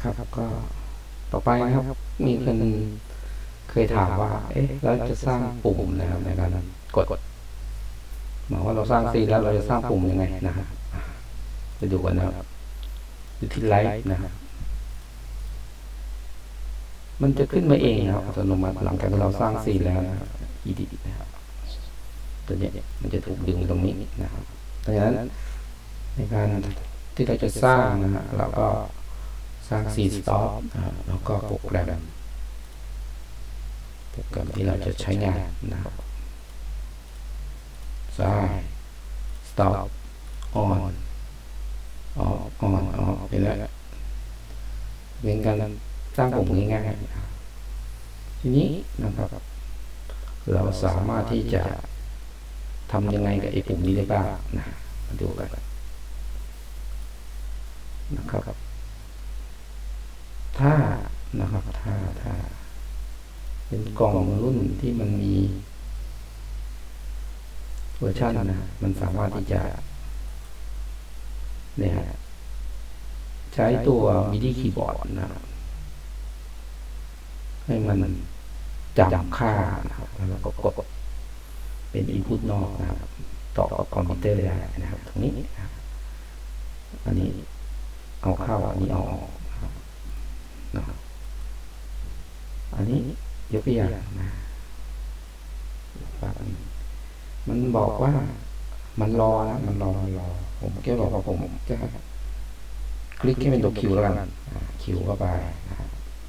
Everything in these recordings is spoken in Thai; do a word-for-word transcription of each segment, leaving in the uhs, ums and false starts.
ครับก็ต่อไปนะครับมีคนเคยถามว่าเอ๊ะเราจะสร้างปุ่มนะครับในการกดหมายว่าเราสร้างซีนแล้วเราจะสร้างปุ่มยังไงนะครับไปดูกันนะครับอยู่ที่ไลท์นะครับมันจะขึ้นมาเองนะครับอัตโนมัติหลังจากเราสร้างซีนแล้วนะครับ edit นะครับตัวนี้มันจะถูกดึงตรงนี้นะครับดังนั้นในการที่เราจะสร้างนะฮะเราก็สร้างซีนสต็อปนะครับแล้วก็โปรแกรมโปรแกรมที่เราจะใช้งานนะครับสร้าง stop on off on off เป็นแล้วเป็นการสร้างปุ่มง่ายๆทีนี้นะครับเราสามารถที่จะทำยังไงกับไอ้ปุ่มนี้ได้บ้างนะมาดูกันนะครับถ้านะครับถ้าถ้าเป็นกล่องรุ่นที่มันมีเวอร์ชันนะมันสามารถที่จะเนี่ยใช้ตัว มิดิ คีย์บอร์ดนะครับให้มันจำค่านะครับแล้วก็กดเป็น input นอกนะครับต่อกับคอมพิวเตอร์ได้นะครับตรงนี้นะครับอันนี้เอาเข้าอันนี้เอาออกนะครับอันนี้ยกตัวอย่างนะมันบอกว่ามันรอนะมันรอมันรอผมแค่บอกว่าผมจะคลิกให้เป็นตัวคิวแล้วกันคิวเข้าไปนะครับ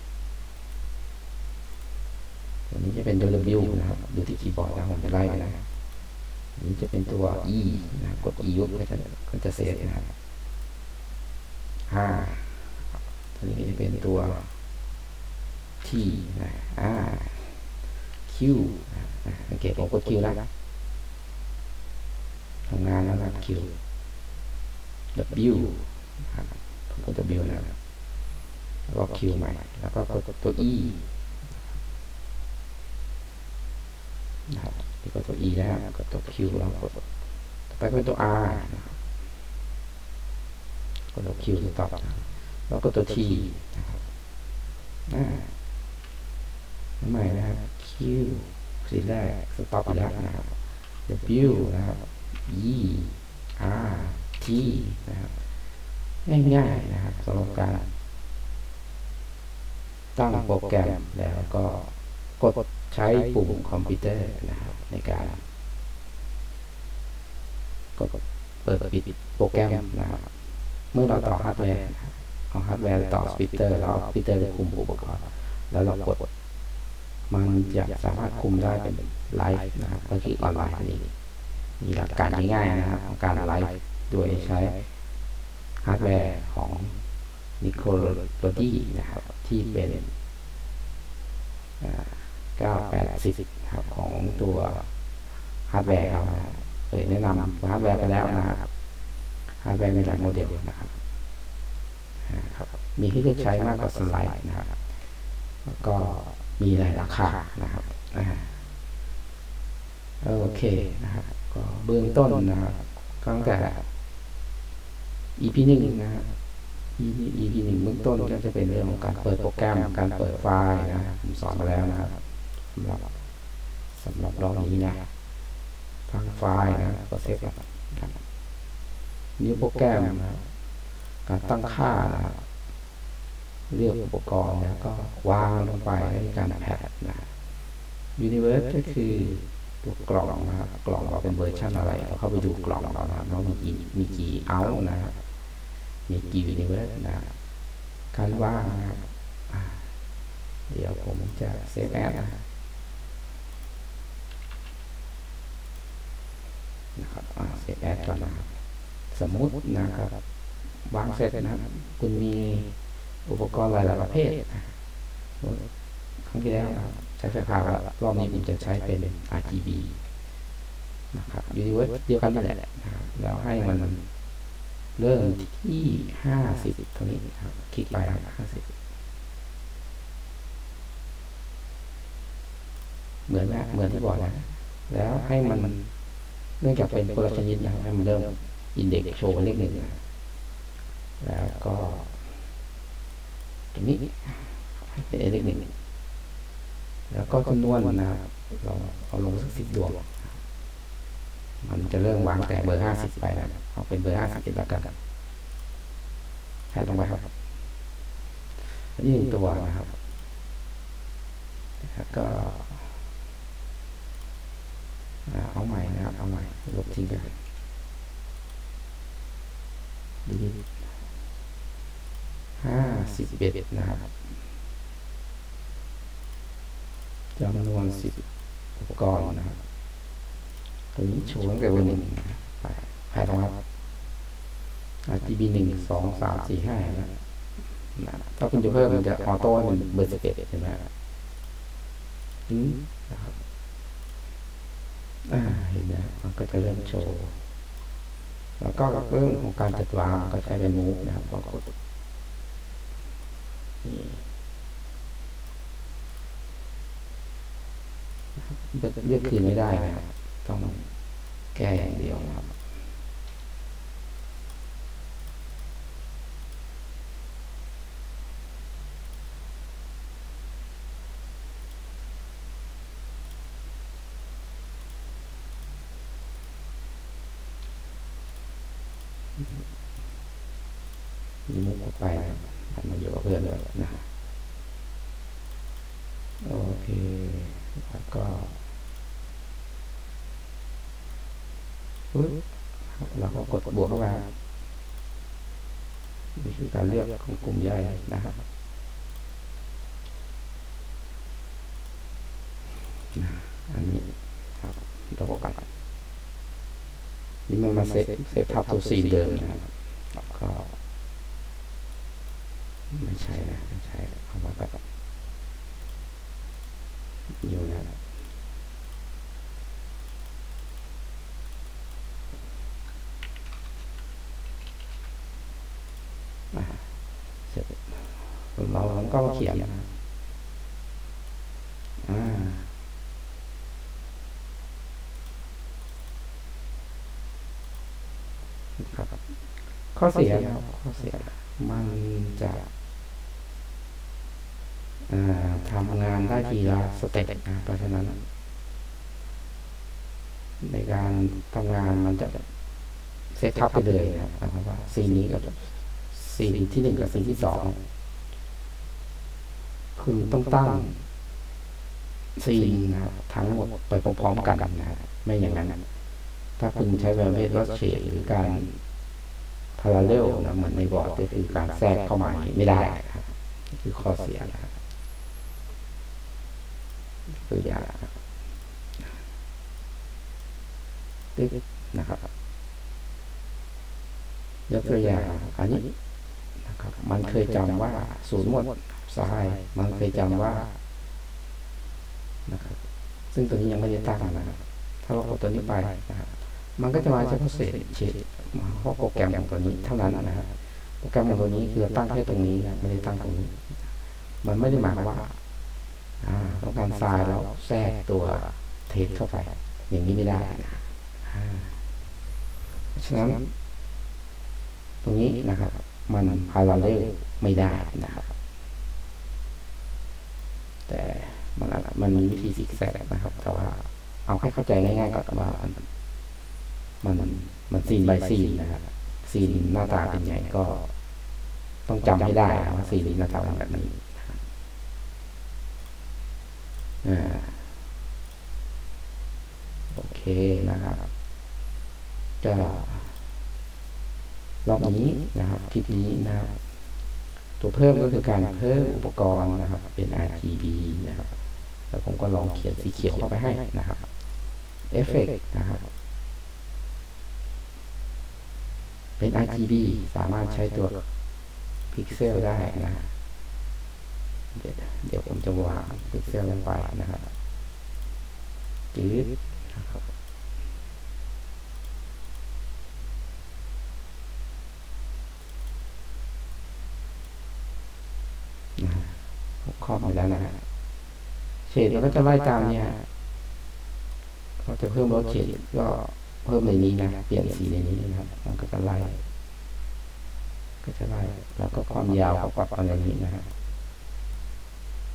ตัวนี้จะเป็นตัว W นะครับดูที่คีย์บอร์ดนะผมจะไล่ไปนะนี้จะเป็นตัว E นะกด E ยุบก็จะก็จะเซฟนะครับห้าตัวนี้จะเป็นตัว T นะอ่า Q สังเกตผมกด Q แล้วทำงานแล้วครับ Q W ครับผมกด W นะครับแล้วก็ Q ใหม่แล้วก็กดตัว E นะครับนี่ก็ตัว E แล้วกดตัว Q แล้วกดต่อไปก็เป็นตัว R นะครับกดตัว Q สต็อปแล้วก็ตัว T นะครับอ่าใหม่นะครับ Q สีแรกสต็อปไปแล้วนะครับ W นะครับ E R T นะครับง่ายๆนะครับสำหรับการตั้งโปรแกรมแล้วก็กดใช้ปุ่มคอมพิวเตอร์นะครับในการกดเปิดปิดโปรแกรมนะครับเมื่อเราต่อฮาร์ดแวร์เอาฮาร์ดแวร์ต่อสปีกเตอร์แล้วสปีกเตอร์จะคุมอุปกรณ์แล้วเรากดมันจะสามารถคุมได้เป็นไลฟ์นะครับก็คือออนไลน์นี่มีหลักการง่ายๆนะครับของการไลฟ์โดยใช้ฮาร์ดแวร์ของ นิโคลโลดี้นะครับที่เป็นเก้าแปดสิบครับของตัวฮาร์ดแวร์เขาเคยแนะนำฮาร์ดแวร์ไปแล้วนะครับฮาร์ดแวร์มีหลายโมเดลนะครับมีที่เลือกใช้มากกว่าสไลด์นะครับแล้วก็มีหลายราคานะครับโอเคนะครับก็เบื้องต้นนะครับตั้งแต่ อี พี หนึ่งนะครับ อี พี หนึ่งเบื้องต้นก็จะเป็นเรื่องของการเปิดโปรแกรมการเปิดไฟล์นะผมสอนมาแล้วนะครับสำหรับสำหรับรอบนี้นะทั้งไฟล์นะก็เซฟครับนิ้วโปรแกรมนะการตั้งค่านะครับเลือกอุปกรณ์แล้วก็วางลงไปในการแพทนะUniverse ก็คือตัวกล่องนะครับกล่องเราเป็นเวอร์ชันอะไรเราเข้าไปดูกล่องเรานะครับเรามีกี่มีกี่เอาท์นะครับมีกี่Universeนะครับการว่างนะครับเดี๋ยวผมจะเซฟแอดนะครับเซฟแอดก่อนนะครับสมมุตินะครับวางเสร็จนะครับคุณมีอุปกรณ์หลายๆประเภทครั้งที่แล้วใช้ไฟฟ้ารอบนี้ผมจะใช้เป็น อาร์ จี บี นะครับ Universe เดียวกันนี่แหละนะครับแล้วให้มันเริ่มที่ห้าสิบตรงนี้ครับคลิกไปครับห้าสิบเหมือนนะเหมือนที่บอกนะแล้วให้มันเนื่องจากเป็นคนละชนิดนะให้มันเริ่มอินเด็กซ์โชว์เลขหนึ่งแล้วก็ตรงนี้ให้เป็นเลขหนึ่งแล้วก็จำนวนนะครับเราเอาลงสักสิบดวงมันจะเริ่มวางแต่เบอร์ห้าสิบไปนะเอาเป็นเบอร์ห้าสิบเอ็ดแล้วกันแค่ลงไปครับนี่หนึ่งตัวนะครับแล้วก็เอาใหม่นะครับเอาใหม่ลบทิ้งไปดีห้าสิบเอ็ดนะครับจำนวนสิบอุปกรณ์นะครับตัวนี้โชว์ตั้งแต่วันหนึ่งไปไปตรงครับ อาร์ จี บี หนึ่ง สอง สาม สี่ ห้านะถ้าคุณจะเพิ่มมันจะออโต้ให้มันเบอร์สิบเอ็ดใช่ไหมอืมนะครับอ่าเห็นไหมมันก็จะเริ่มโชว์แล้วก็เรื่องของการจัดวางก็ใช้เป็นมูฟนะครับก็กดนี่เลือกคืนไม่ได้นะครับต้องแก้อย่างเดียวนะครับนี่มุกออกไปมันมาอยู่กับเพื่อนเลยนะโอเคแล้วก็เราก็กดบวกเข้ามานี่คือการเลือกของกลุ่มย่อยนะครับอันนี้ครับเราก็กันนี่มันมาเซฟเซฟทับตัวซีเดิมนะครับก็ไม่ใช่นะไม่ใช่เอามาแบบอยู่นะครับเสร็จเราก็มาเขียนนะอ่าครับข้อเสียข้อเสียมันจะทำงานได้ทีละสเต็ปนะเพราะฉะนั้นในการทำงานมันจะเซตทับไปเลยนะครับว่าซีนนี้กับซีนที่หนึ่งกับซีนที่สองคุณต้องตั้งซีนนะครับทั้งหมดไปพร้อมๆกันนะไม่อย่างนั้นถ้าคุณใช้แบบเมธอดเชดหรือการพาราเลลนะเหมือนในบอร์ดก็คือการแทรกเข้ามาไม่ได้คือข้อเสียนะครับตัวอย่างตึ๊กนะครับยกตัวอย่างอันนี้นะครับมันเคยจำว่าศูนย์หมดซ้ายมันเคยจำว่านะครับซึ่งตัวนี้ยังไม่ได้ตั้งนะครับถ้าเรากดตัวนี้ไปนะครับมันก็จะมาเฉพาะเศษเฉดเพราะโปรแกรมของตัวนี้เท่านั้นนะครับโปรแกรมของตัวนี้คือตั้งแค่ตรงนี้นะไม่ได้ตั้งตรงนี้มันไม่ได้หมายว่าต้องการไฟล์แล้วแทรกตัวเทสเข้าไปอย่างนี้ไม่ได้ฉะนั้นตรงนี้นะครับมันพาราเลลไม่ได้นะครับแต่มันมันมีวิธีซิกแซกนะครับแต่ว่าเอาให้เข้าใจง่ายๆก็ว่ามันมันซีนบายซีนนะครับซีนหน้าตาเป็นไงก็ต้องจำให้ได้ว่าซีนนี้หน้าตาเป็นแบบนี้โอเคนะครับจะรอบนี้นะครับคลิปนี้นะครับตัวเพิ่มก็คือการเพิ่มอุปกรณ์นะครับเป็น อาร์ จี บี นะครับแล้วผมก็ลองเขียนสีเขียวเข้าไปให้นะครับเอฟเฟกต์นะครับเป็น อาร์ จี บี สามารถใช้ตัวพิกเซลได้นะเดี๋ยวเดี๋ยวผมจะวางพิกเซลลงไปนะครับจืดนะครับครอบไปแล้วนะฮะเฉดเราก็จะไล่ตามเนี่ยเราจะเพิ่มลดเฉดก็เพิ่มในนี้นะเปลี่ยนสีในนี้นะครับมันก็จะไล่ก็จะไล่แล้วก็ความยาวก็ปรับอะไรนี้นะฮะ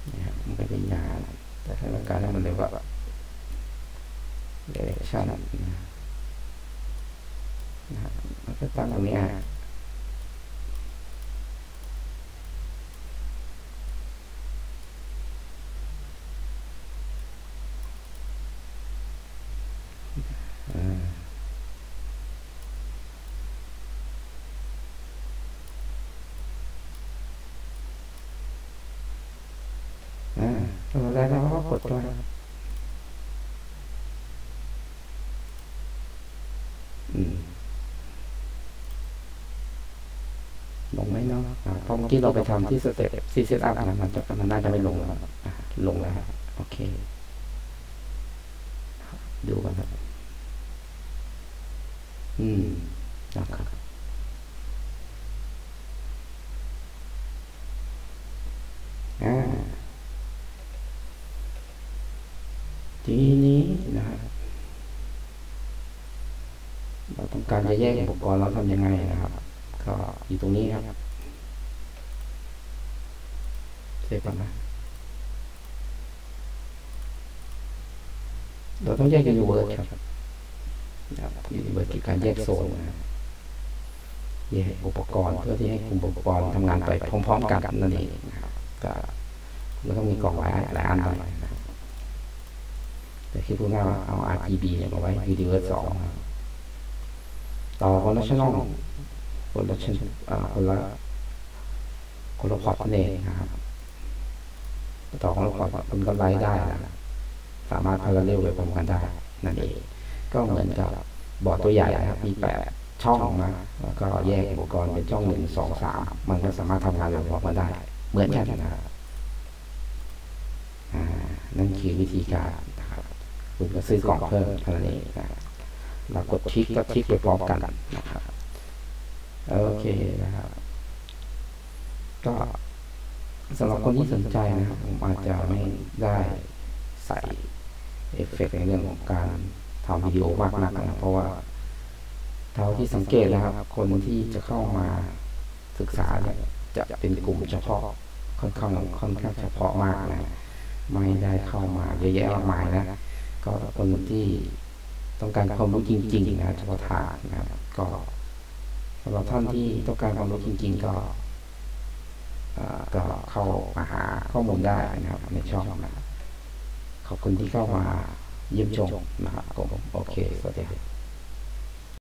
นะครับมันก็เป็นงานแต่ถ้าต้องการให้มันเรียกว่า direction นะครับมันก็ตั้งตรงนี้ฮะอ่าเราได้แล้วก็กดตัวอืมลงไหมเนาะเพราะเมื่อกี้เราไปทำที่สเต็ปซีเซตอัพนะมันจะมันน่าจะไม่ลงแล้วลงแล้วโอเคดูกันครับอืมนะครับอ่าทีนี้นะครับเราต้องการจะแยกอุปกรณ์เราทำยังไงนะครับก็อยู่ตรงนี้ครับเซฟก่อนนะเราต้องแยก Universe ครับUniverse คือการแยกโซนนะแยกอุปกรณ์เพื่อที่ให้กลุ่มอุปกรณ์ทำงานไปพร้อมๆกันนั่นเองนะครับก็เราต้องมีกล่องหลายหลายอันหน่อยนะแต่คือพูดง่ายว่าเอา อาร์ จี บี เนี่ยมาไว้ Universe สองต่อคนละช่องคนละช่องคนละคนละพอร์ตนั่นเองนะครับต่อคนละพอร์ตมันก็ไล่ได้นะสามารถพาราเรลไปพร้อมกันได้นั่นเองก็เหมือนกับบอร์ดตัวใหญ่นะครับมีแปดช่องนะแล้วก็แยกอุปกรณ์เป็นช่องหนึ่งสองสามมันก็สามารถทำงานพร้อมกันได้เหมือนกันนะครับนั่นคือวิธีการนะครับคุณก็ซื้อกล่องเพิ่มเท่านั้นเองนะเรากดคลิกก็คลิกไปพร้อมกันนะครับโอเคนะครับก็สำหรับคนที่สนใจนะครับผมอาจจะไม่ได้ใส่เอฟเฟกต์ในเรื่องของการทำวิดีโอมากนักนะเพราะว่าเท่าที่สังเกตนะครับคนที่จะเข้ามาศึกษาเนี่ยจะเป็นกลุ่มเฉพาะค่อนข้างค่อนข้างเฉพาะมากนะไม่ได้เข้ามาเยอะแยะมากมายนะก็คนที่ต้องการความรู้จริงๆนะเฉพาะทางนะครับก็สำหรับท่านที่ต้องการความรู้จริงๆก็ก็เข้ามาหาข้อมูลได้นะครับในช่องนะครับขอบคุณที่เข้ามาเยี่ยมชมนะครับผมโอเคสวัสดีครับ